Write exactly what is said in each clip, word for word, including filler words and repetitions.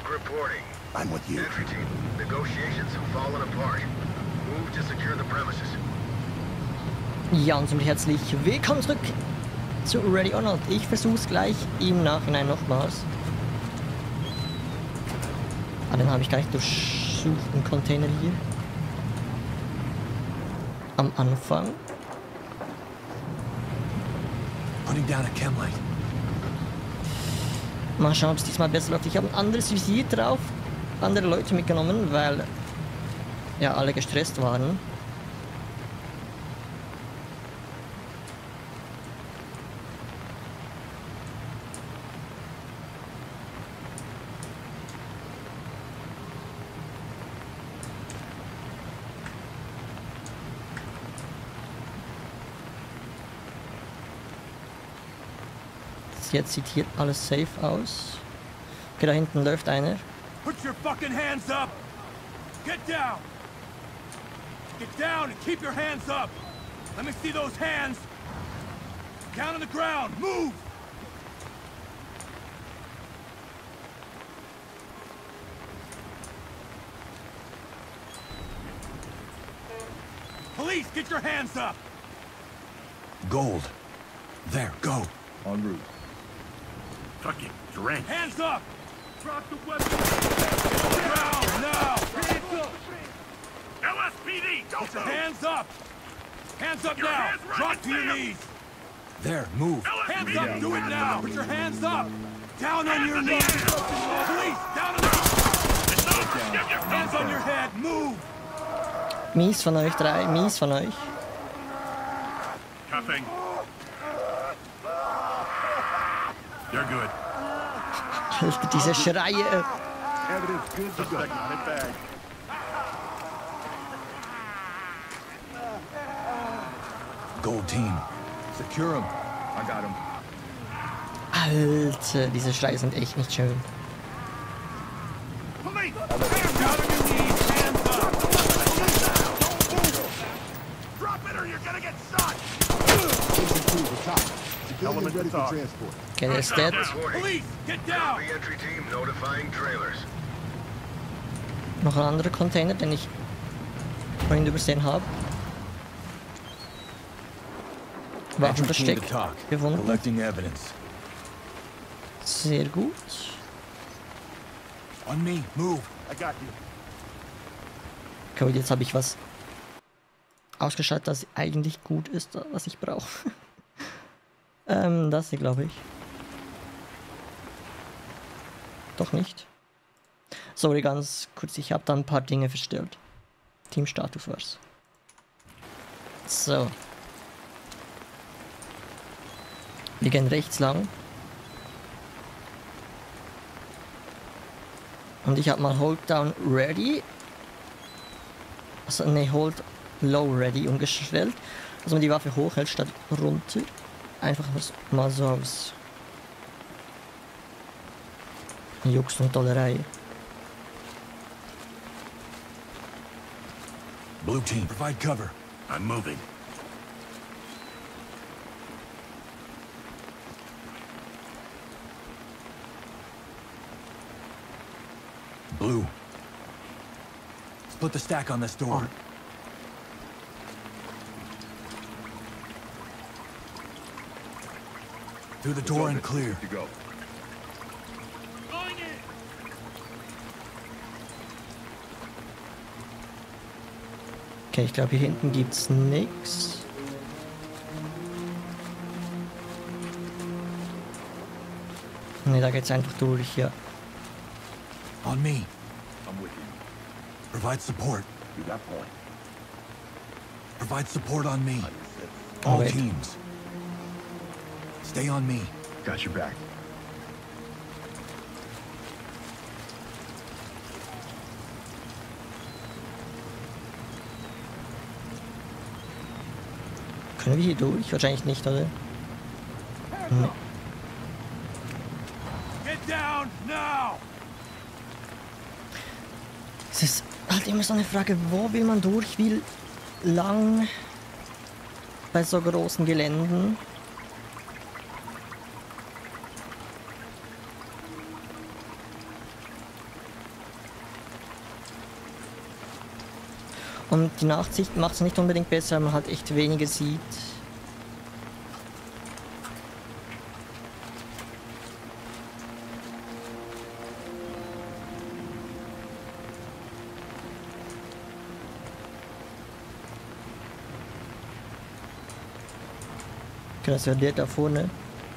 Talk reporting. I'm with you. Entry team, negotiations have fallen apart. Move to secure the premises. Ja, und somit herzlich willkommen zurück zu Ready or Not. Ich versuch's gleich im Nachhinein nochmals. Ah, den habe ich gar nicht durchsucht, den Container hier. Am Anfang. Putting down a chem light. Mal schauen, ob es diesmal besser läuft. Ich habe ein anderes Visier drauf, andere Leute mitgenommen, weil ja alle gestresst waren. Jetzt sieht hier alles safe aus. Okay, da hinten läuft einer. Put your fucking hands up! Get down! Get down and keep your hands up! Let me see those hands! Down on the ground! Move! Police, get your hands up! Gold. There, go. En route. Fucking drenched. Hands up! Drop the weapon! Get the ground, now! Hands up! L S P D, go! Get your hands up! Hands up your now! Hands Drop to your them. knees! There, move. Hands up, down. Do it now! Put your hands up! Down on hands your knees! Police, down on the Hands on your head, move! Mies von euch drei, mies von euch. Cuffing. You're good. Alter, diese Schreie. Evidence good to go. Gold team. Secure him. I got him. Alter, diese Schreie sind echt nicht schön. Police! Down on your knees, hands up! Drop it or you're gonna get shot! Element ready for transport. Okay, der ist dead. Police, get down! Copy entry team notifying trailers. Noch ein anderer Container, den ich vorhin übersehen habe. Waffenversteck gefunden. Collecting evidence. Sehr gut. On me, move. I got you. Okay, und jetzt habe ich was ausgeschaltet, das eigentlich gut ist, was ich brauche. ähm, das hier, glaube ich. Doch nicht. Sorry, ganz kurz, ich habe da ein paar Dinge verstellt. Teamstatus war's. So. Wir gehen rechts lang. Und ich habe mal Hold Down Ready. Also ne, Hold Low Ready umgestellt. Also man die Waffe hochhält statt runter. Einfach mal so aus Jux und Dollerei. Blue team, provide cover. I'm moving. Blue. Split the stack on this door. Through the door and clear. To go. Going in! Okay, ich glaube hier hinten gibt's nix. Ne, da geht's einfach durch, ja. On me. I'm with you. Provide support. To that point. Provide support on me. All wait. teams. Stay on me. Got your back. Können wir hier durch? Wahrscheinlich nicht, oder? Nee. Get down now! Es ist halt immer so eine Frage, wo will man durch, wie lang bei so großen Geländen? Und die Nachtsicht macht es nicht unbedingt besser, weil man halt echt weniger sieht. Okay, das wäre der da vorne.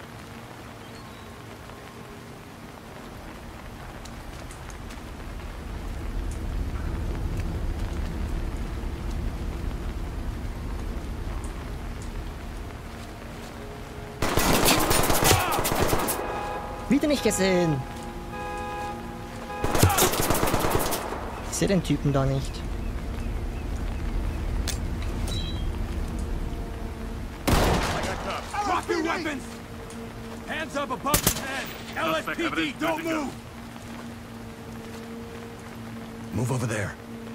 Wieder nicht gesehen. Ich sehe den Typen da nicht. Drop your weapons! Hands up above your head! L S P D, don't move! Move over there.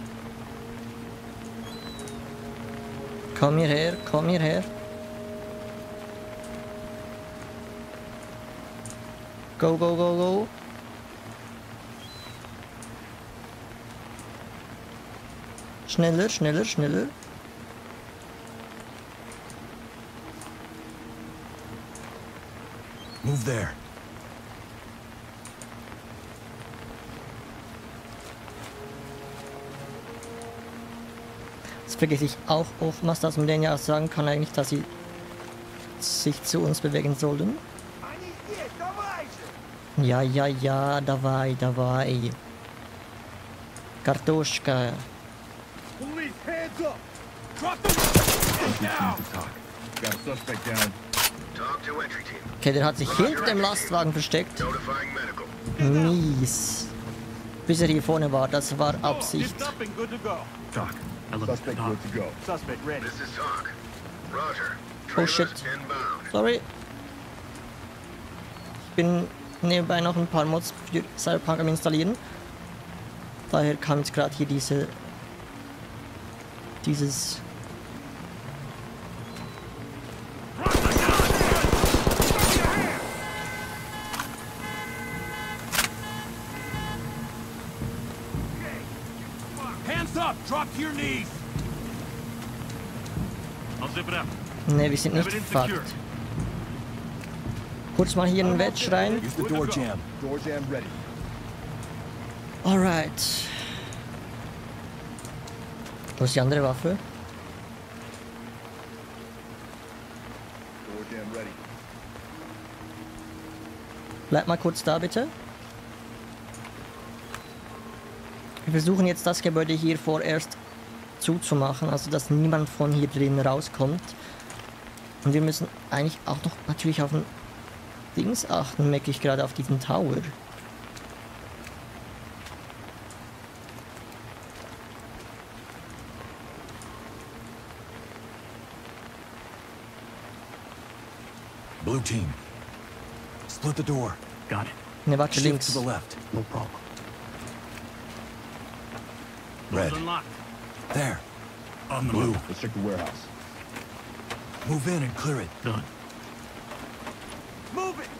Komm hierher, komm hierher. Go, go, go, go. Schneller, schneller, schneller. Move there. Das vergesse ich auch oftmals, dass man denen ja auch sagen kann eigentlich, dass sie sich zu uns bewegen sollen. Ja, ja, ja, давай, давай. Kartoschka. Police, hands up! Drop the weapons! Get down! Talk. Got a suspect down. Talk to entry team. Okay, der hat sich hinter dem Lastwagen versteckt. Notifying medical. Mies. Bis er hier vorne war, das war Absicht. Get up and good to go. Talk. Suspect good to go. Suspect ready. This is Talk. Roger. Oh Trailers shit. inbound. Sorry. Ich bin nebenbei noch ein paar Mods für Cyberpunk am installieren. Daher kam jetzt gerade hier diese dieses Hands up! Drop to your knees! I'll zip it up. Ne, wir sind nicht gefuckt. Kurz mal hier einen Wedge rein. Use the door jam. Door jam ready. Alright. Wo ist die andere Waffe? Door jam ready. Bleib mal kurz da, bitte. Wir versuchen jetzt das Gebäude hier vorerst zuzumachen, also dass niemand von hier drin rauskommt. Und wir müssen eigentlich auch noch natürlich auf den Dings achten, merke ich gerade, auf diesen Tower. Blue team. Split the door. Got it. Ne, warte, Shift links. to the left. No problem. Red. Doors unlocked. There. On the Blue. move. Let's check the warehouse. Move in and clear it. Done. Move it!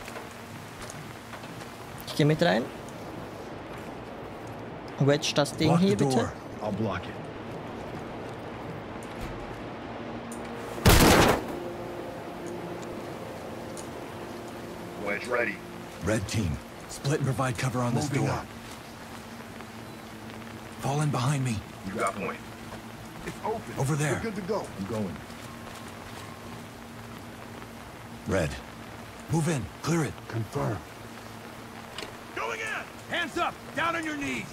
Ich gehe mit rein. Wedge das Ding Lock the hier, bitte. door. I'll block it. Wedge ready. Red team. Split and provide cover on this Moving door. up. Fall in behind me. You got point. It's open. Over there. We're good to go. I'm going. Red. Move in. Clear it. Confirm. Going in! Hands up! Down on your knees!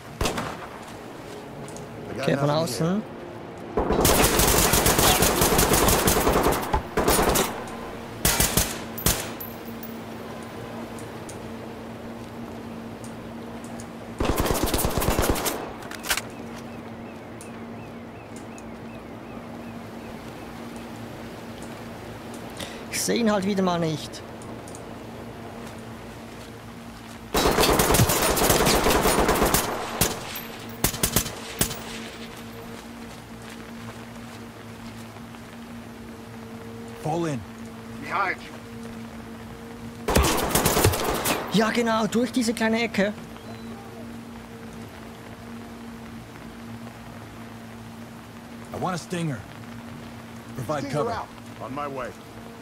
Okay, von außen. Ich sehe ihn halt wieder mal nicht. Fall in. Behind you. Ja genau, durch diese kleine Ecke. I want a stinger. Provide Stinger cover. out. On my way.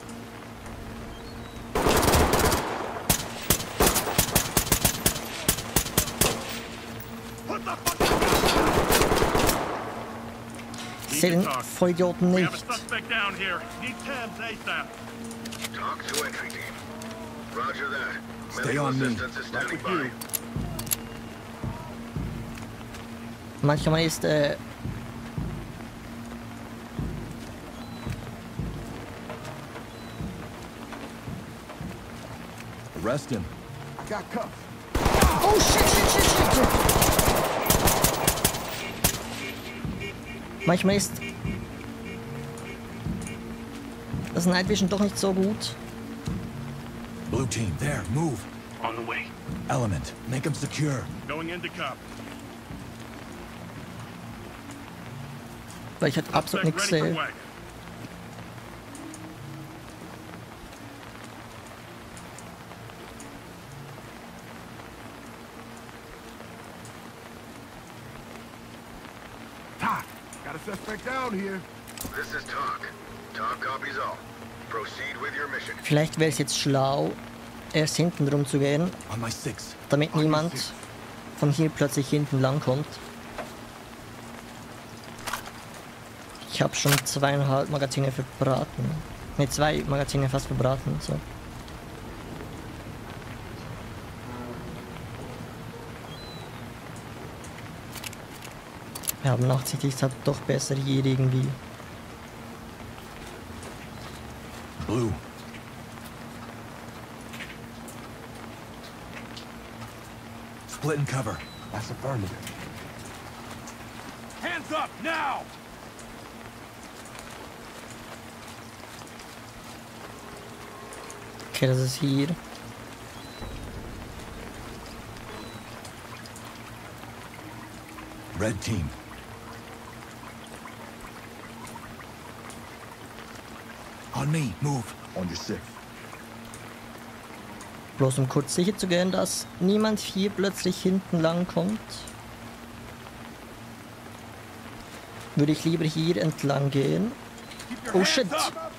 Put the fucking Ich sehe den Vollidioten We have a nicht. suspect down here. Need cams ASAP. Talk to entry team. Roger that. Stay Medical on me. assistance is standing Right with by. Manchmal ist äh, Arrest him. Got cuffs. oh shit, shit, shit, shit. Manchmal ist das Night Vision doch nicht so gut. Blue team, there, move. On the way. Element, make him secure. Going into cup. Weil ich halt absolut Suspect nichts ready for sehe. whack. Talk. Got a suspect down here. This is Talk. Talk copies all. Proceed with your mission. Vielleicht wäre es jetzt schlau, erst hinten rum zu gehen, On my six. damit niemand von hier plötzlich hinten lang kommt. Ich habe schon zweieinhalb Magazine verbraten. Ne, zwei Magazine fast verbraten. So. Ja, aber nachtsichtig ist halt doch besser hier irgendwie. Blue. Split and cover. That's affirmative. Hands up now! Okay, das ist hier. Red team. On me, move. On your six. Bloß um kurz sicher zu gehen, dass niemand hier plötzlich hinten lang kommt, würde ich lieber hier entlang gehen. Keep your Oh hands shit! up!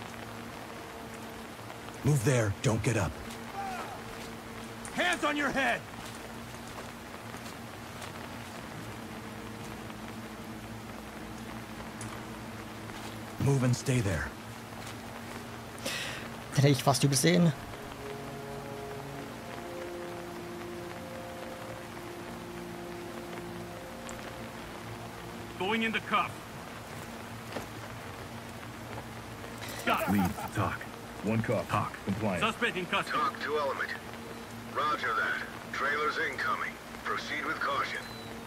Move there, don't get up. Hands on your head! Move and stay there. Den hätte ich fast übersehen. Going into cuff. Got it. Lead. Talk. One cuff. Talk. Compliant. Suspect in custody. Talk to Element. Roger that. Trailers incoming. Proceed with caution.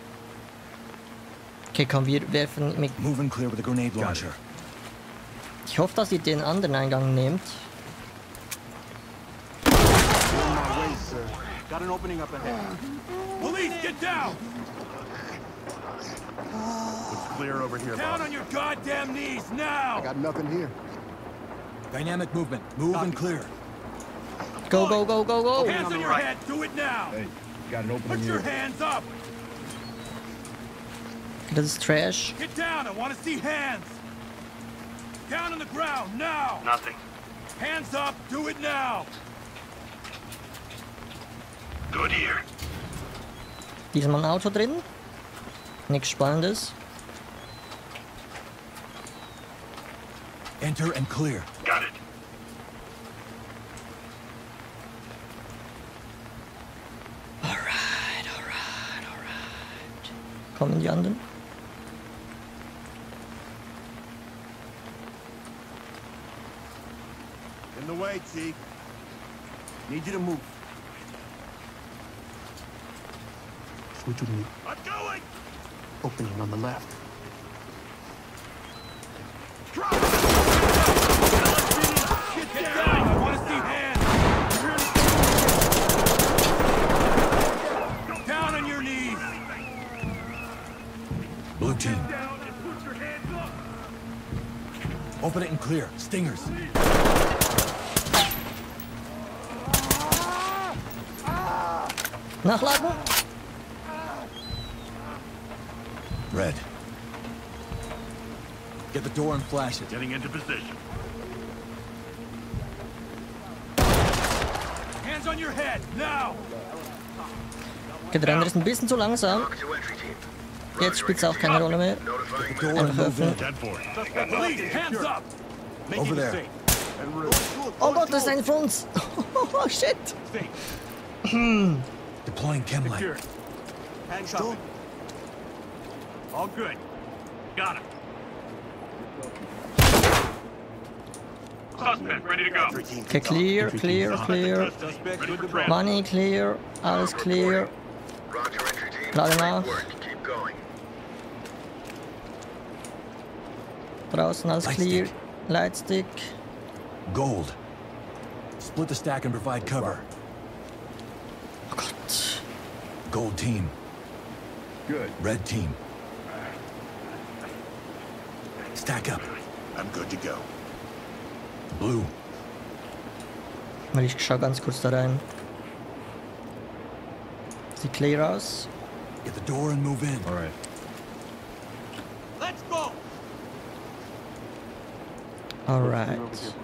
Okay, komm, wir werfen mit. Move and clear with a grenade launcher. Ich hoffe, dass ihr den anderen Eingang nehmt. Got an opening up ahead. Police, get down! It's clear over here, Down boss. on your goddamn knees now! Got nothing here. Dynamic movement. Move and clear. Go, go, go, go, go! Hands on your head, do it now! Hey, got an opening Put your here. hands up! Das ist Trash. Get down, I want to see hands! Down on the ground, now! Nothing. Hands up, do it now! Good here. Diesmal ein Auto drin. Nichts Spannendes. Enter and clear. Got it. Alright, alright, alright. Kommen die anderen? In the way, Chief. Need you to move. What you need? I'm going! Opening on the left. Drop it! Get down! I want to see hands! Down on your knees! Blue team. Down and put your hands up! Open it and clear. Stingers. Nachladen! Red. Get the door and flash it. Getting into position. Hands on your head, now! Okay, der andere ist ein bisschen zu langsam. Talk to entry team. Jetzt spielt es auch keine Rolle mehr. Notifying Door Einfach and move öffnen. in. ten four. Police, hands up! Over there. Oh Gott, das ist einer von uns. Oh shit. Deploying chem light. Secure. Handcuff. All good. Got him. Suspect, ready to go. Entry team. Okay, clear, clear, clear. Suspect, ready for transport. Money clear, alles clear. Roger, entry team. Gerade nach. Great work. Keep going. Draußen alles clear. Lightstick. Gold. Split the stack and provide cover. Oh Gott. Gold team. Good. Red team. Stack up. I'm good to go. Blue. Weil ich schau ganz kurz da rein. Sieht clear aus. Get the door and move in. All right. Let's go. Alright.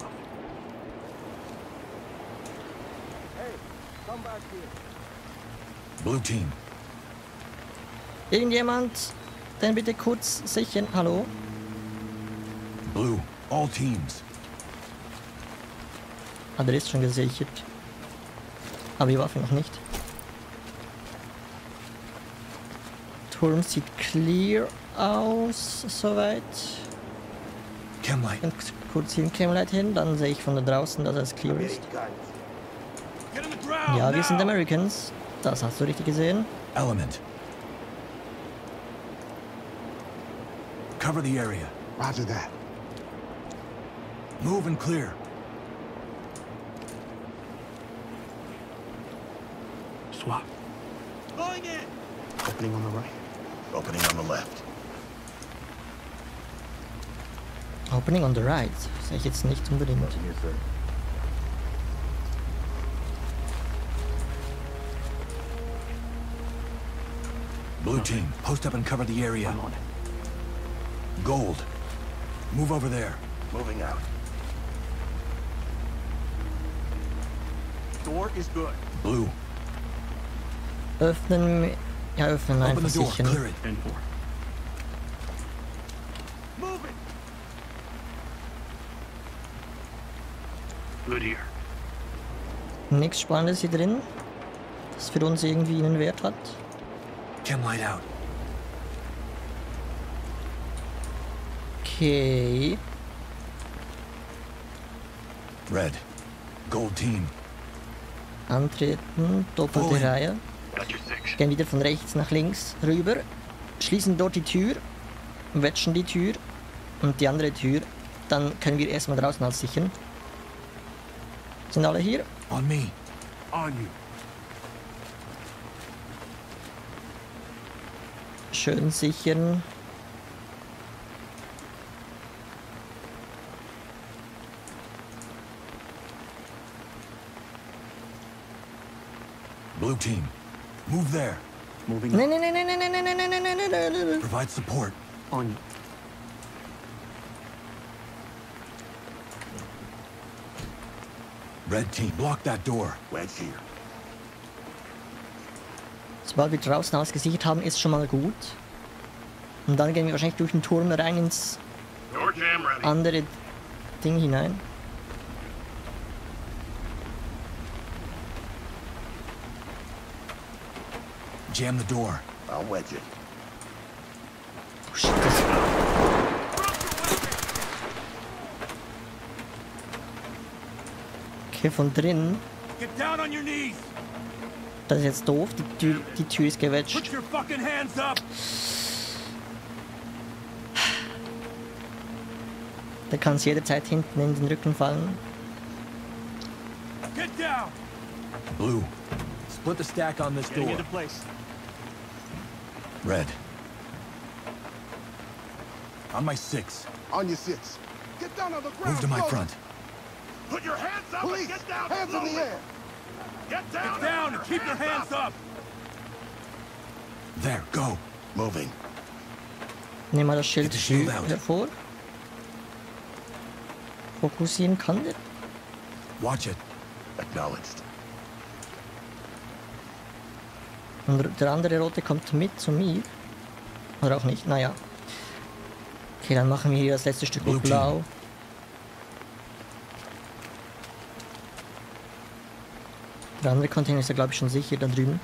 Blue team. Irgendjemand, den bitte kurz sichern. Hallo? Blue. All teams. Ah, der ist schon gesichert. Aber die Waffe noch nicht. Turm sieht clear aus, soweit. Chem light. Und kurz hier ein Camlight hin, dann sehe ich von da draußen, dass es clear ist. Get on the ground, Ja, wir sind now! Americans. Das hast du richtig gesehen. Element. Cover the area. Roger that. Move and clear. Swap. Going in. Opening on the right. Opening on the left. Opening on the right. Sehe ich jetzt nicht unbedingt. Yes, sir. Blue team. Post up and cover the area. I'm on it. Gold. Move over there. Moving out. Door is good. Blue. Öffnen. Ja, öffnen Open einfach the door. sichern. Clear it. ten four. Moving. Good here. Nichts Spannendes hier drin, das für uns irgendwie einen Wert hat. Chem light out. Okay. Red. Gold team. Antreten, doppelte Vorhin. Reihe. Got your six. Gehen wieder von rechts nach links rüber. Schließen dort die Tür. Wetschen die Tür. Und die andere Tür. Dann können wir erstmal draußen alles sichern. Sind alle hier? On me. On you. Schön sichern. Blue team. Move there. Moving Nein, nein, nein, nein, nein, nein, nein, nein, nein, nein, nein, nein, nein. Provide support. on you. Red team. Block that door. Wedge here. Sobald wir draußen alles gesichert haben, ist schon mal gut. Und dann gehen wir wahrscheinlich durch den Turm rein ins Door jam ready. andere Ding hinein. Jam the door. I'll wedge it. Oh, shit, das okay, von drin. Get down on your knees. Das ist jetzt doof. Die Tür, die Tür ist gewetscht. Put your fucking hands up. Da kann es jederzeit hinten in den Rücken fallen. Get down. Blue. Split the stack on this Getting door. into place. Red. On my six. On your six. Get down on the ground. Move to my slowly. front. Put your hands up Police, and get down hands in slowly. the air. Get down, get down and keep your hands up. There. Go. Moving. Nehmen wir das Schild Get the shield out. hervor. fokussieren kann. Watch it. Acknowledged. Und der andere Rote kommt mit zu mir. Oder auch nicht, naja. Okay, dann machen wir hier das letzte Stück mit Blau. Der andere Container ist ja, glaube ich, schon sicher da drüben.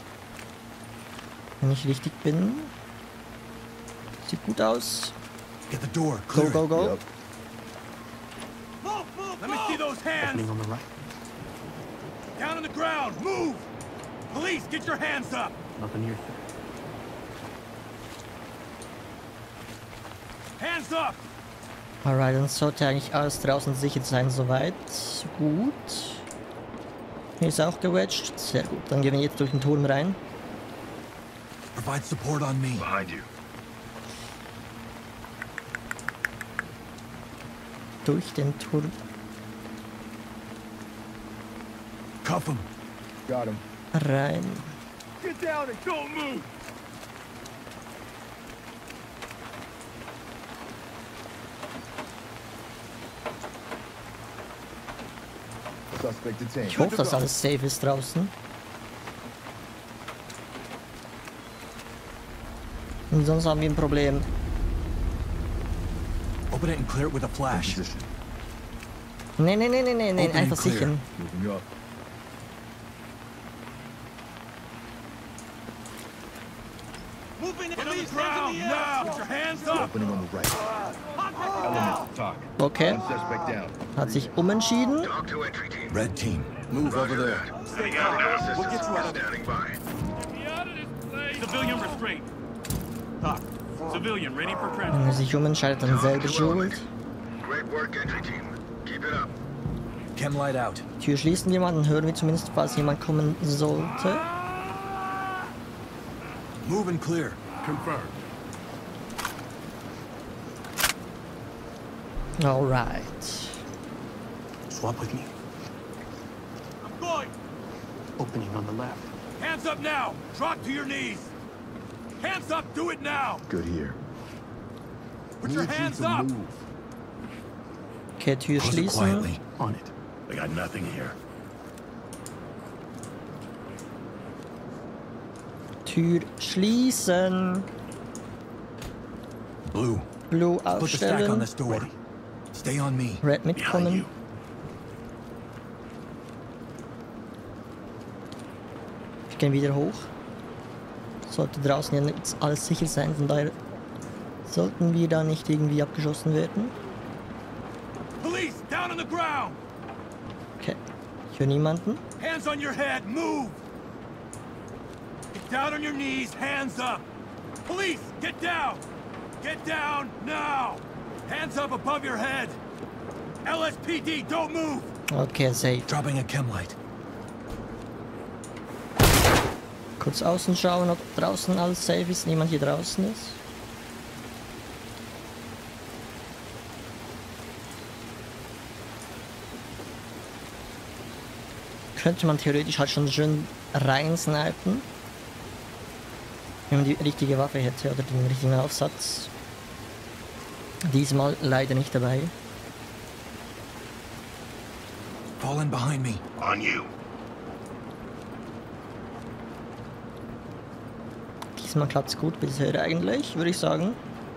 Wenn ich richtig bin. Sieht gut aus. Get the door. Go, Clear go, it. go. Yep. Move, move, Let me see those hands! Opening on the right. Down on the ground! Move! Police, get your hands up! Nothing here. Hands up! Alright, dann sollte eigentlich alles draußen sicher sein, soweit. Gut. Hier ist auch gewedged. Sehr gut. Dann gehen wir jetzt durch den Turm rein. Provide support on me. Behind you. Durch den Turm Cuff him. Got him. rein. Get down and don't move! Suspect detained. Ich hoffe, dass alles safe ist draußen. Und sonst haben wir ein Problem. Open it and clear it with a flash. Position. Nee, nee, nee, nee, nee, nee, Open einfach and clear. sichern. Moving up. Get on the ground now! Get your hands up! Opening on the right. Element talk. Okay, One suspect down. hat sich umentschieden. Talk to entry team. Red team, move over Roger there. that. Stay calm. We'll get you out of there. Standing by. Get out of this place! Civilian restraint. Talk. Civilian ready for Wenn transfer. er sich umentscheidet, dann selber schuld. Great work, entry team. Keep it up. Chem light out. Tür schließen wir mal, dann hören wir zumindest, falls jemand kommen sollte. Move and clear. Confirmed. Alright. Swap with me. I'm going! Opening on the left. Hands up now! Drop to your knees! Hands up! Do it now! Good here. Put your Need you hands to up! move. Okay, Tür Close it schließen. quietly. On it. I got nothing here. Tür schließen. Blue, Blue put the stack on aufstellen. this door. Ready. Stay on me. Red Behind mitkommen. you. Wir gehen wieder hoch. Sollte draußen ja jetzt alles sicher sein, von daher sollten wir da nicht irgendwie abgeschossen werden. Police, down on the ground! Okay, ich höre niemanden. Hands on your head, move! Get down on your knees, hands up! Police, get down! Get down, now! Hands up above your head! L S P D, don't move! Okay, safe. Dropping a chem light. Kurz außen schauen, ob draußen alles safe ist, niemand hier draußen ist. Könnte man theoretisch halt schon schön reinsnipen. Wenn man die richtige Waffe hätte oder den richtigen Aufsatz. Diesmal leider nicht dabei. Fall in behind me. On you. Diesmal klappt es gut bisher eigentlich, würde ich sagen.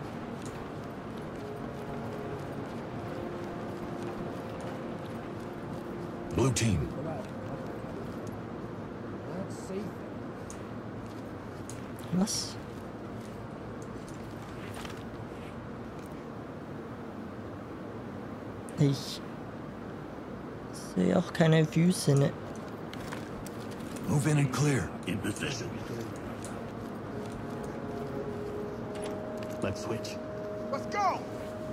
Blue team, Was? Ich sehe auch keine Füße, ne? move in and clear. In position. Let's switch. Let's go!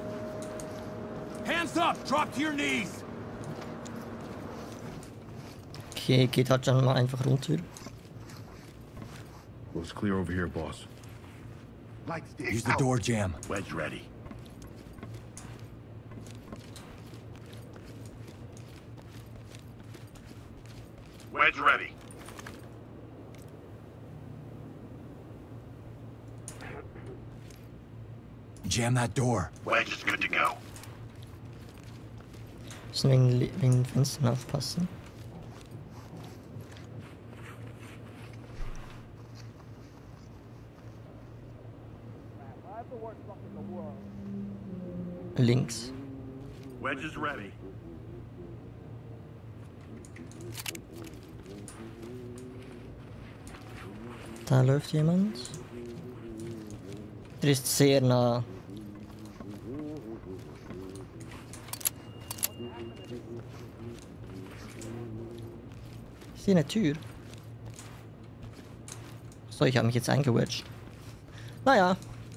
Hands up, drop to your knees! Okay, geht halt schon mal einfach runter. Looks clear over here, boss. Lights dim. Use the door jam. Wedge ready. Wedge ready. Jam that door. Wedge is good to go. Müssen wegen, wegen den Fenstern aufpassen. Links. Wedge is ready. Da läuft jemand. Der ist sehr nah. Ist hier eine Tür? So, ich habe mich jetzt eingewedged. Naja.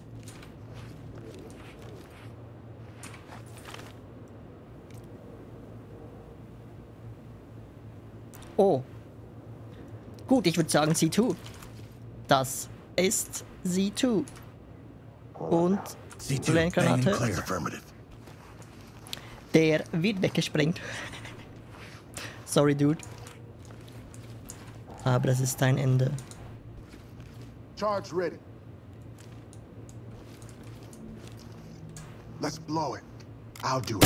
Oh. Gut, ich würde sagen C zwei. Das ist C zwei. Und C two, bang and Blendgranate. clear. Affirmative. Der wird weggesprengt. Sorry, Dude. Aber das ist dein Ende. Charge ready. Let's blow it. I'll do it.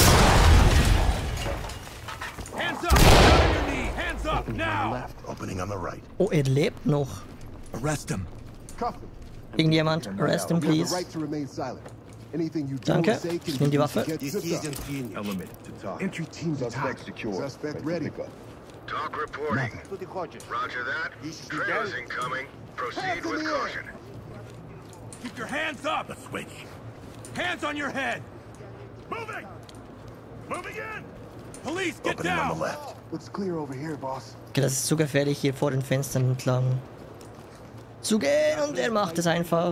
Hands up! Down on your knee! Hands up, Opening on the now! left. Opening on the right. Oh, er lebt noch. Arrest him. Cuff him. Irgendjemand, arrest him, You have the please. right to remain silent. Anything you do Danke. or say can Ich nehm die be Waffe. used against us. Element to talk. Entry team to Suspect talk. secure. Suspect ready. Talk reporting. Roger that. Trailers incoming. Proceed Hands in with the air. caution. Keep your hands up! The switch. Hands on your head! Moving! Moving in! Police, get Opening on the down! left. Looks clear over here, boss. Okay, das ist zu gefährlich, hier vor den Fenstern entlang zu gehen. Und er macht es einfach.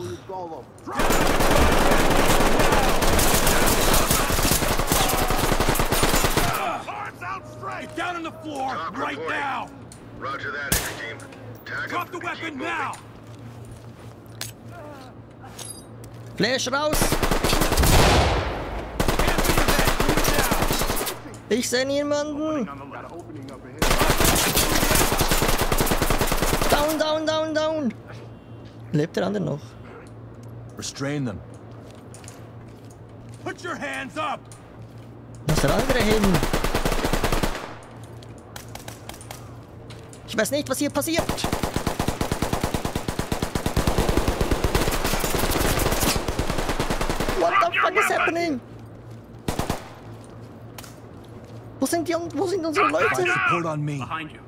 Arms out straight! Get down on the floor, Talk right reporting. now! Roger that, entry team. Tag Drop him the and keep weapon moving. now! Flash raus! Ich sehe niemanden! Down, down, down, down! Lebt der andere noch? Restrain them. Put your hands up! Wo ist der andere hin? Ich weiß nicht, was hier passiert. What the fuck is happening? Wo sind die, wo sind unsere Leute? Find support on me. Behind you.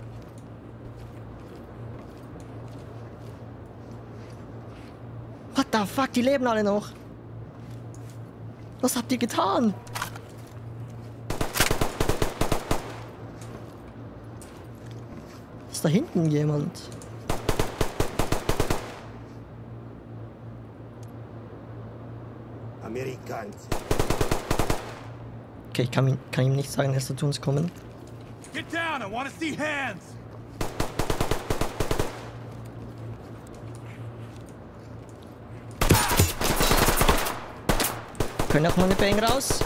What the fuck, die leben alle noch. Was habt ihr getan? Ist da hinten jemand? Americans. Okay, ich kann, ihm- kann ihm nicht sagen, dass sie zu uns kommen. Get down, I want to see hands! Können auch meine Bang raus?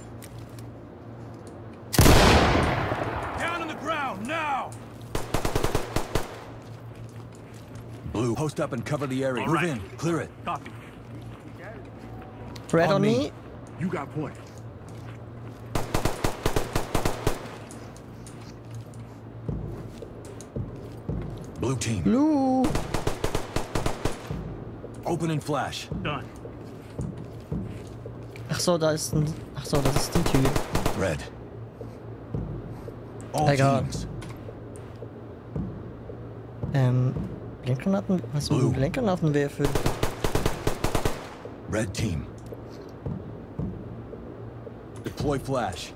Down on the ground, now! Blue, post up and cover the area. All Move right. in. Clear it. Copy. Red On on me. me. You got point. Blue team. Blue. Open and flash. Done. Ach so, da ist ein... Ach so, das ist die Tür. Red. All Egal. teams. Ähm, Blendgranaten? Was sind Blue. Blendgranatenwerfer? Red team. Deploy flash.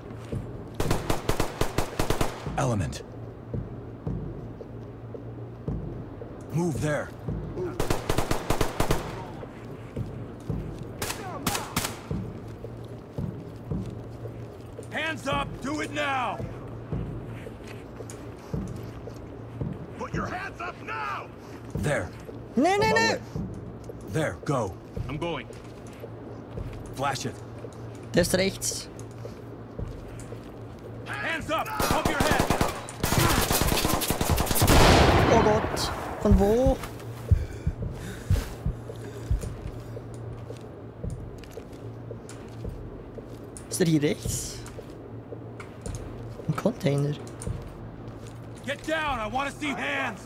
Element. Move there. Hands up, do it now! Put your hands up now! There. Nee, nee, nee! There. Go. I'm going. Flash it. Der ist rechts. Hands up, above your head! Oh Gott. Von wo? Ist der hier rechts? Container. Get down! I want to see hands!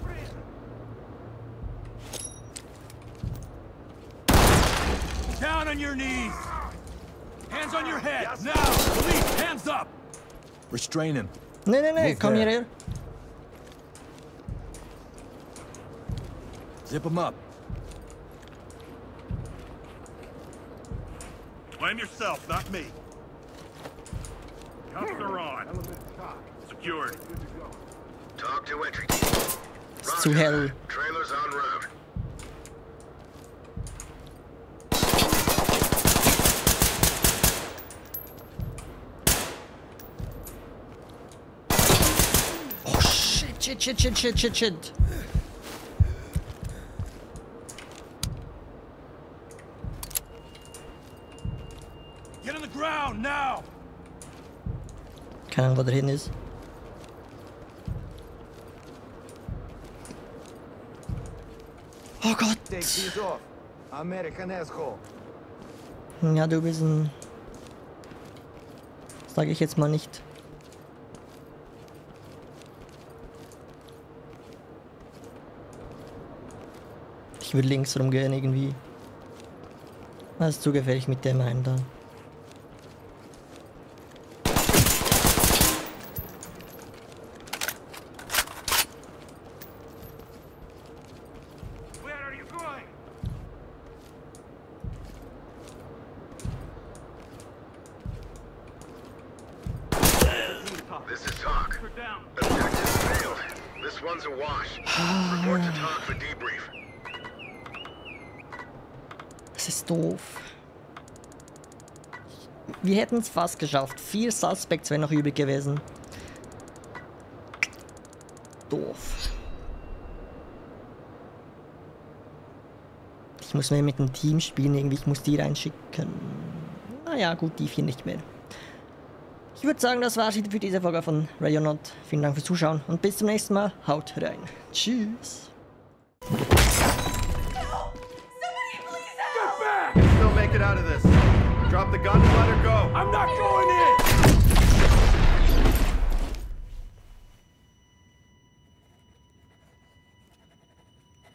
Down on your knees! Hands on your head! Now! Police, hands up! Restrain him. Nee, nee, nee, Move komm there. hierher. Zip him up. Blame yourself, not me. Cuffs are on. Secured. Talk to entry. Ist zu hell. Trailers en route. Oh shit, shit, shit, shit, shit, shit, shit. Get on the ground, now! Keine Ahnung, wo der hin ist. Oh Gott. Take these off. American asshole. Ja, du bist ein... Sag ich jetzt mal nicht. Ich würde links rumgehen irgendwie. Das ist zu gefährlich mit dem einen da. Where are you going? This is Talk. We're down. Objective failed. This one's a wash. Report to Talk for debrief. Das ist doof. Wir hätten es fast geschafft. Vier Suspects wären noch übrig gewesen. Doof. Ich muss mehr mit dem Team spielen, irgendwie. Ich muss die reinschicken. Naja, gut, die vier nicht mehr. Ich würde sagen, das war's wieder für diese Folge von Rayonot. Vielen Dank fürs Zuschauen und bis zum nächsten Mal. Haut rein. Tschüss. Still make it out of this. Drop the gun and let her go. I'm not going in!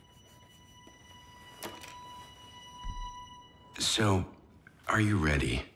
So, are you ready?